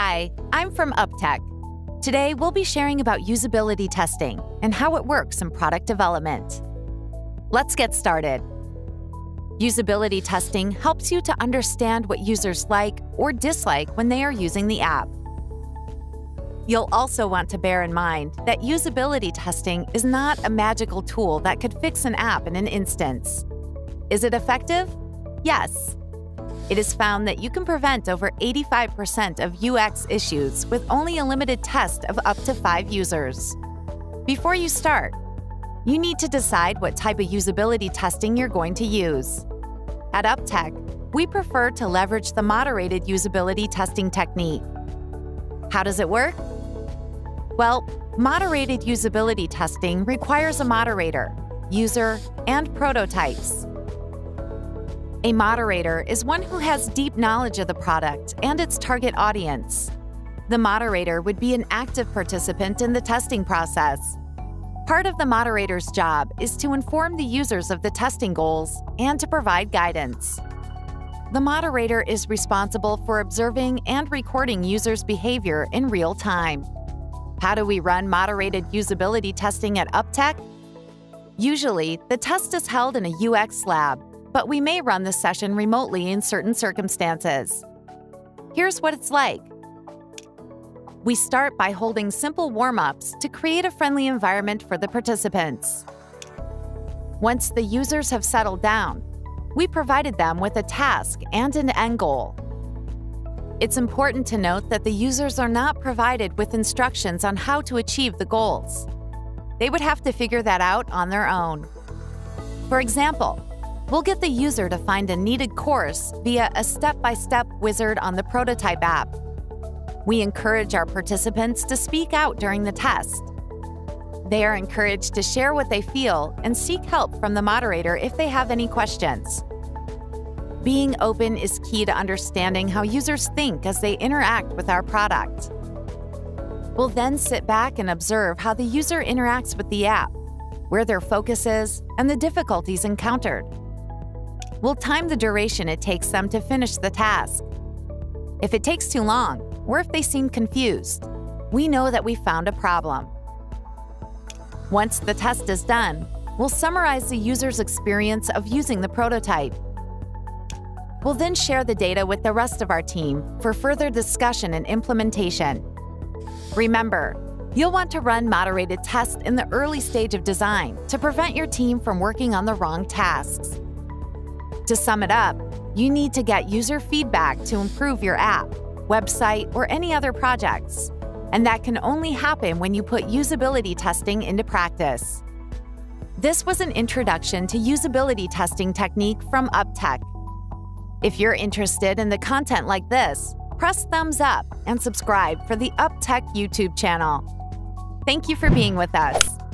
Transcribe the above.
Hi, I'm from Uptech. Today, we'll be sharing about usability testing and how it works in product development. Let's get started. Usability testing helps you to understand what users like or dislike when they are using the app. You'll also want to bear in mind that usability testing is not a magical tool that could fix an app in an instance. Is it effective? Yes. It is found that you can prevent over 85% of UX issues with only a limited test of up to 5 users. Before you start, you need to decide what type of usability testing you're going to use. At Uptech, we prefer to leverage the moderated usability testing technique. How does it work? Well, moderated usability testing requires a moderator, user, and prototypes. A moderator is one who has deep knowledge of the product and its target audience. The moderator would be an active participant in the testing process. Part of the moderator's job is to inform the users of the testing goals and to provide guidance. The moderator is responsible for observing and recording users' behavior in real time. How do we run moderated usability testing at Uptech? Usually, the test is held in a UX lab, but we may run the session remotely in certain circumstances. Here's what it's like. We start by holding simple warm-ups to create a friendly environment for the participants. Once the users have settled down, we provided them with a task and an end goal. It's important to note that the users are not provided with instructions on how to achieve the goals. They would have to figure that out on their own. For example, we'll get the user to find a needed course via a step-by-step wizard on the prototype app. We encourage our participants to speak out during the test. They are encouraged to share what they feel and seek help from the moderator if they have any questions. Being open is key to understanding how users think as they interact with our product. We'll then sit back and observe how the user interacts with the app, where their focus is, and the difficulties encountered. We'll time the duration it takes them to finish the task. If it takes too long, or if they seem confused, we know that we found a problem. Once the test is done, we'll summarize the user's experience of using the prototype. We'll then share the data with the rest of our team for further discussion and implementation. Remember, you'll want to run moderated tests in the early stage of design to prevent your team from working on the wrong tasks. To sum it up, you need to get user feedback to improve your app, website, or any other projects. And that can only happen when you put usability testing into practice. This was an introduction to usability testing technique from Uptech. If you're interested in the content like this, press thumbs up and subscribe for the Uptech YouTube channel. Thank you for being with us.